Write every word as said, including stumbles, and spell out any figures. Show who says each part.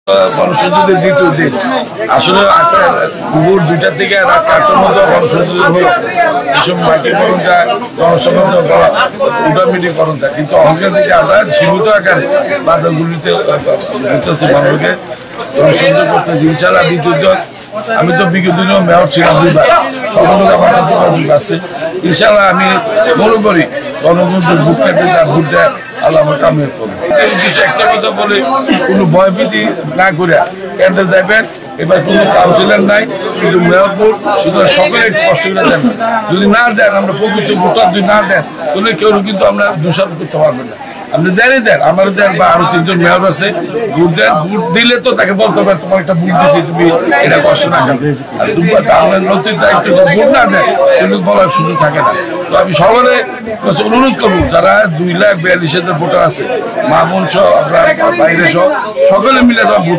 Speaker 1: গণসংযোগের দ্বিতীয় দিন আসলে দুপুর দুইটার থেকে রাত চারটার মতো গণসংযোগ হলো এইসব মাইক্রোকরণটা গণসংযোগ করা উঠামিটিকরণটা কিন্তু অহংকার থেকে আমরা সীমিত আকারে বাজারগুলিতে বুঝতেছি মানুষকে গণসংযোগ করতেছি ইনশাল্লাহ দ্বিতীয় আমি তো বিগত দিনেও মেয়র ছিলাম দুইবার সকলকে আমার দুই আছে ইনশাল্লাহ আমি মনে করি গণতন্ত্রের বুক পেতে যা ভোট দেয় আল্লাহ আমার কামিয়ে করবো একটা কথা বলে কোনো ভয়ভীতি না করে কেন্দ্রে যাবেন এবার কোনো কাউন্সিলর নাই শুধু মেয়র ভোট শুধু সকলে একটু কষ্ট করে দেন যদি না দেন আমরা প্রকৃত ভোটার যদি না দেন তাহলে কেউ কিন্তু আমরা দোষারোপ করতে পারবেন না আপনি জানিয়ে দেন আমার দেন বা আরো তিনজন মেয়র আছে ভোট দেন ভোট দিলে তো তাকে বলতে হবে তোমার একটা ভোট দিচ্ছি তুমি এটা কষ্ট না খাবে আর আপনার নৈতিক দায়িত্ব ভোট না দেন কিন্তু বলার সুযোগ থাকে না তো আমি সকলে অনুরোধ করবো যারা দুই লাখ বিয়াল্লিশ হাজার ভোটার আছে মা বোন সহ আপনার বাইরে সহ সকলে মিলে